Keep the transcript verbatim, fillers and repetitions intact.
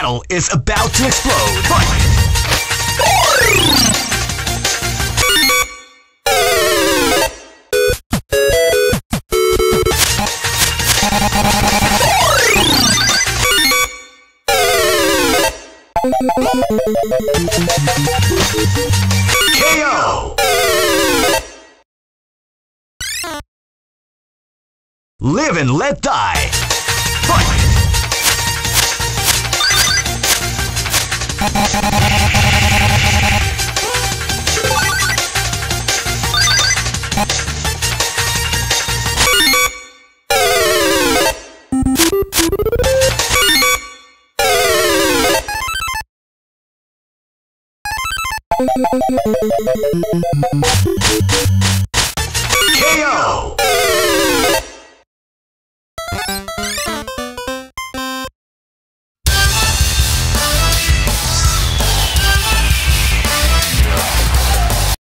battle is about to explode. Fight! K O! Live and let die. Fight! K O!